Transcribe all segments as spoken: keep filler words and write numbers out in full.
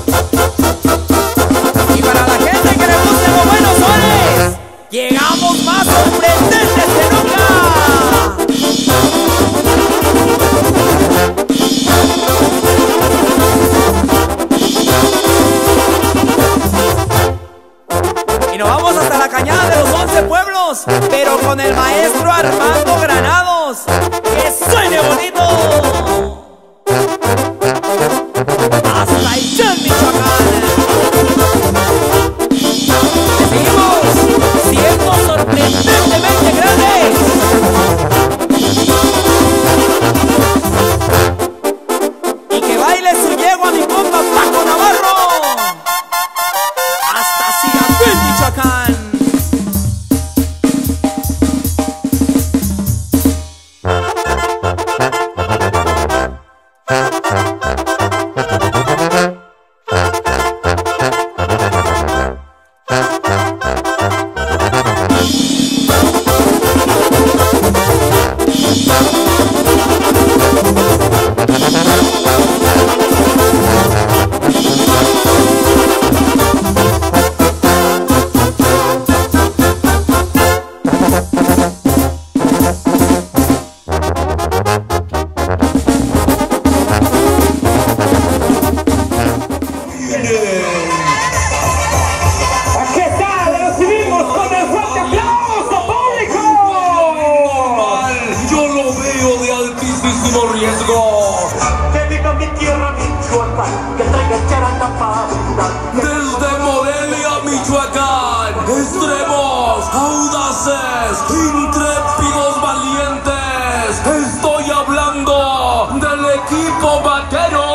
Y para la gente que le guste los buenos sones, llegamos más sorprendentes que nunca. Y nos vamos hasta la Cañada de los Once Pueblos, pero con el maestro Armando Granados. ¡Que suene bonito! Hasta Aitán, Michoacán. Seguimos siendo sorprendentemente grandes. Y que baile su yegua mi compa Paco Navarro. Hasta Siracuel, Michoacán. Desde Morelia, Michoacán, extremos, audaces, intrépidos, valientes. Estoy hablando del equipo Vaqueros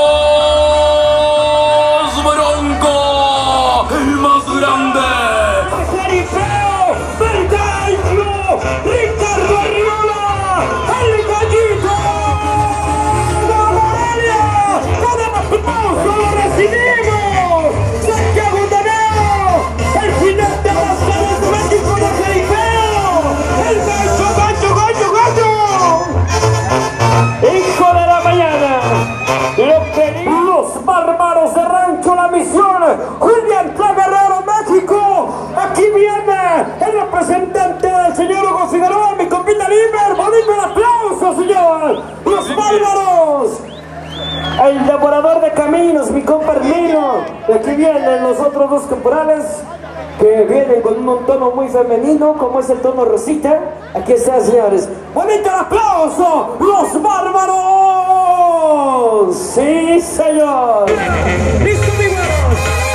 Bronco, el más grande. Jaripeo, Bergancho, Ricardo Arriola, el gallito de Morelia. Con el aplauso lo recibimos. Santiago Daneo, el jinete de las caras México de Jaripeo, el gancho, gancho, gancho, gancho. Hijo de la mañana, lo pedimos. Los bárbaros de Rancho La Misión, Julián Guerrero, México. Aquí viene el representante del señor Hugo Figueroa, mi compita Limer. Bonito el aplauso, señor. Los bárbaros. El devorador de caminos, mi compa Hermino. Y aquí vienen los otros dos caporales que vienen con un tono muy femenino, como es el tono rosita. Aquí está, señores. Bonito el aplauso. Los bárbaros. Sí, señor. ¡Listo, mi huevos!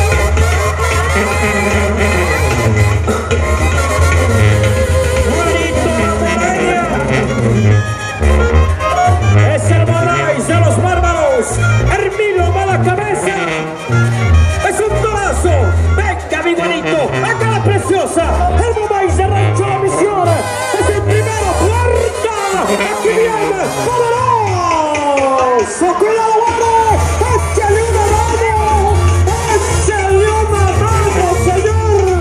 Es el Moraes de los bárbaros. Hermilo Mala Cabeza. Es un torazo. Venga, mi bonito. Acá la preciosa. El Moraes de Rancho La Misión. Es el primero. Puerta. Aquí viene. ¡Poderoso! ¡Cuidado, bueno! ¡Échale una mano! ¡Échale una mano, señor!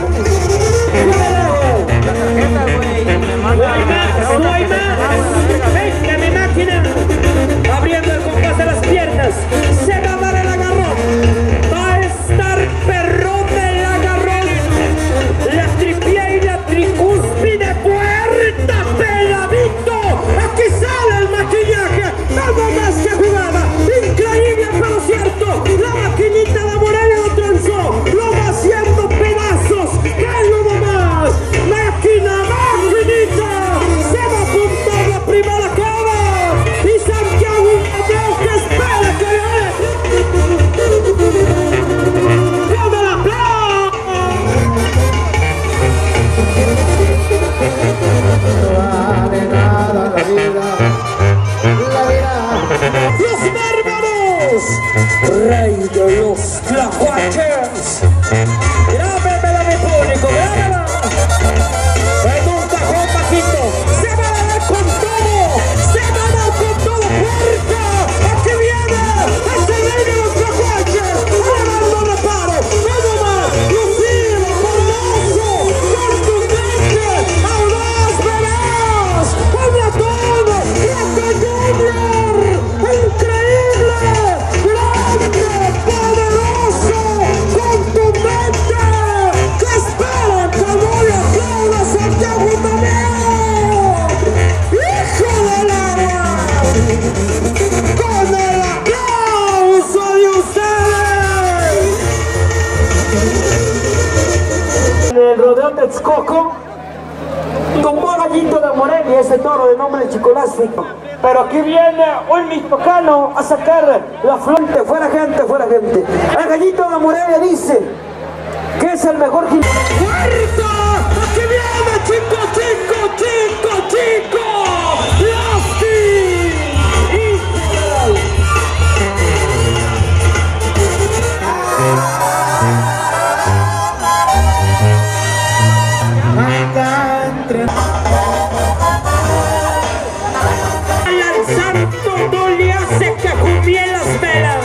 La tarjeta, güey. Me manda. No hay más, no hay más. Venga, mi máquina. Abriendo el compás de las piernas. Se va a dar el agarrón. Va a estar perrón el agarrón. La tripié y la tricúspide. Puerta peladito. Aquí sale el maquillaje. Nada más que jugada. Increíble, pero cierto. La maquinita de Morelia lo transó. Lo va haciendo pedazos. ¡Cállalo nomás! ¡Máquina, maquinita! Se va a apuntar la primera cara. Y Santiago Abreu que espera que le ¡Dame el aplauso! Vale nada la vida, la vida. ¡Los bárbaros! ¡Rey de los tlahuaches! ¡Grábemela, mi público! ¡Grábemela! En un cajón, Paquito. ¡Se va a dar con todo! ¡Se va a dar con todo! ¡Puerta! ¡Aquí viene! ¡Es el rey de los tlahuaches! ¡Armando Reparo! ¡No más! ¡Lucido! ¡Formoso! ¡Contundente! ¡Audaz! ¡Veraz! ¡El ratón! ¡Placa Junior! ¡Increíble! ¡Grande! ¡Poderoso! Texcoco, tumbó a Gallito de Morelia, ese toro de nombre chicolástico. Pero aquí viene un michoacano a sacar la flor. Fuera gente, fuera gente. El Gallito de Morelia dice que es el mejor jinete. ¡Puerta! ¡Aquí viene, chico, chico, chico, chico! ¡Lasti! Anda entre... Al santo no le hace que jumie las velas.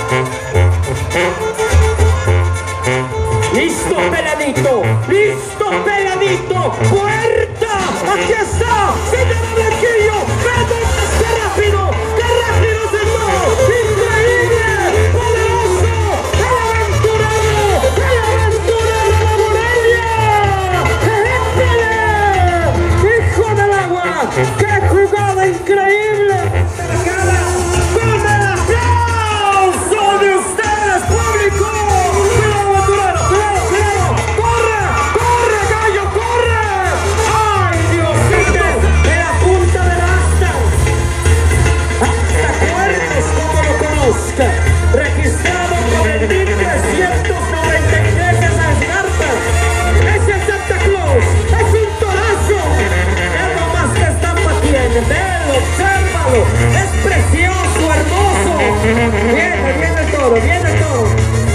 Listo, peladito, listo, peladito. Puerta, aquí está, señora Blanquillo. ¡Vamos, qué rápido! ¡Qué rápido es el toro! ¡Increíble! ¡Poderoso! ¡El aventurero! ¡El aventurero de Morelia! ¡Épale! ¡Hijo del agua! ¡Qué jugada increíble! ¡Con el aplauso de ustedes, público! ¡Cuidado, aventurero! ¡Cuidado, cuidado! ¡Corre! ¡Corre, gallo, corre! ¡Ay, Diosito! ¡En la punta del asta! ¡Hasta Cuernos, como lo conozca! Registrado por el mil trescientos noventa y tres de las cartas. ¡Es el Santa Claus! ¡Es un torazo! ¡Es lo más que estampa tiene! ¡Velo, obsérvalo! ¡Es precioso, hermoso! ¡Viene, viene el toro, viene el toro!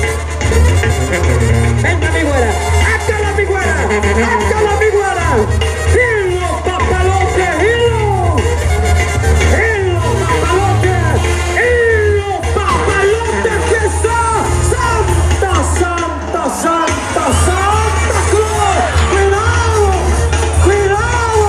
¡Venga, mi güera! ¡Hácala, mi güera! ¡Hácala, mi güera! ¡Hilo, papalote, hilo! ¡Hilo, papalote! ¡Hilo, papalote! ¡Aquí está! ¡Santa, Santa, Santa, Santa Claus! ¡Cuidado! ¡Cuidado!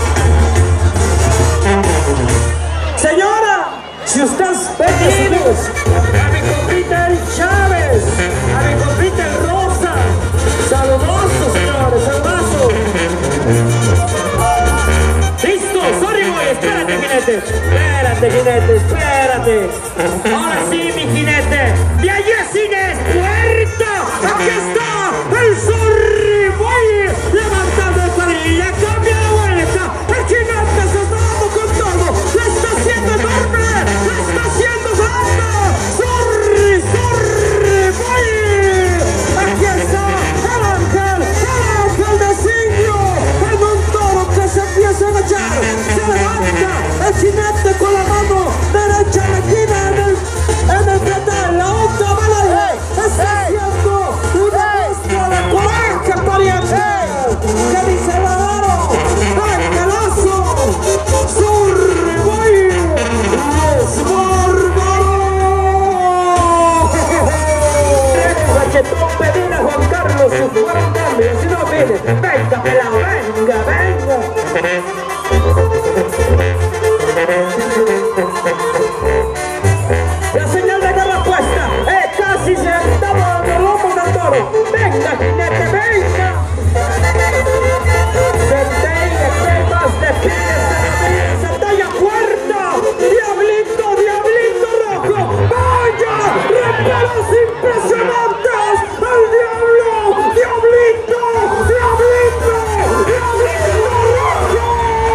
Señora, si usted es señores, a mi compita el Chávez, a mi compita el Rosa, saludosos, señores, saludosos. Listo, sorry boy, espérate, jinete, espérate, jinete, espérate. Ahora sí, mi jinete, de allí es cine, puerta, aquí está el sorry boy, levantando el cuadrilla, cambia la vuelta, el jinete se está dando con todo, lo está haciendo enorme, lo está haciendo grande, sorry, sorry boy, aquí está el ángel, el ángel de Signo, en un toro que se empieza a agachar, se levanta, el jinete con la mano derecha en la esquina, en el, en el pedal, la otra mano, está haciendo una muestra de coraje, pariente, que dice la oro, angelazo, sorry boy, es bárbaro. Cachetón, pedir a Juan Carlos si fuera un cambio, si no viene, venga, pelado, venga, venga. La señal de guerra puesta, eh, casi se está dando el lomo del toro. Venga, jinete, venga. Centella, que más de pies, Centella, puerta. Diablito, diablito rojo. Vaya, reparos impresionantes. El diablo, diablito, diablito, diablito rojo.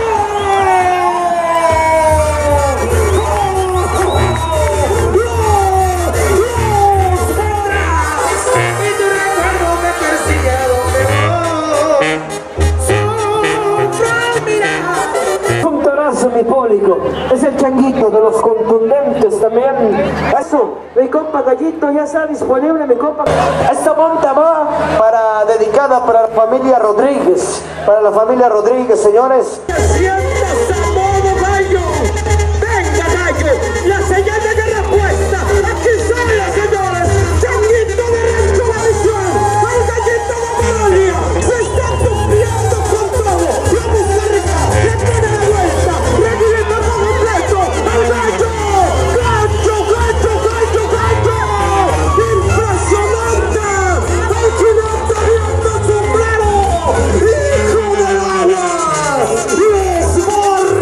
Mi público, es el changuito de los contundentes también. Eso, mi compa Gallito ya está disponible, mi compa. Esta monta va para dedicada para la familia Rodríguez, para la familia Rodríguez, señores. Sientas a modo gallo, venga gallo, la señal de guerra puesta, aquí sale, señores, changuito de Rancho La Visión, el Gallito de Morelia, se está tumbiando con todo, la música le pone la vuelta. ¡Requilito por completo! ¡El gallo! ¡Gallo, gallo, gallo, gallo! ¡Impresionante! ¡El jinete viendo el sombrero! ¡Hijo del agua! ¡Los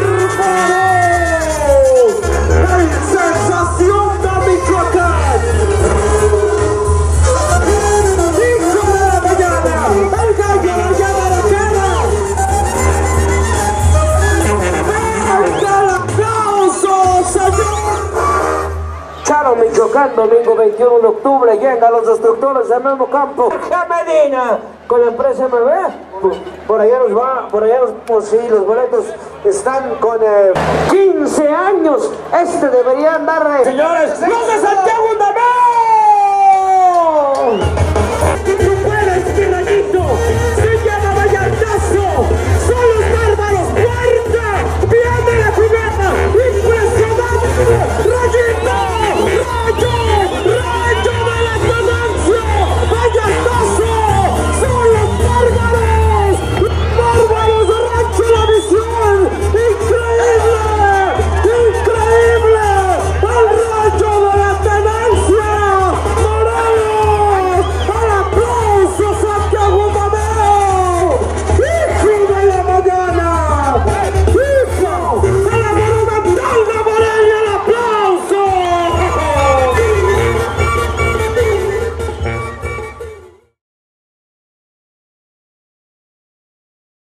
domingo veintiuno de octubre, llega a los destructores del mismo campo. A Medina, con la empresa M B. Por allá nos va, por allá nos, pues sí, los boletos están con eh, quince años. Este debería andar. Eh. Señores, los de Santiago Undamé.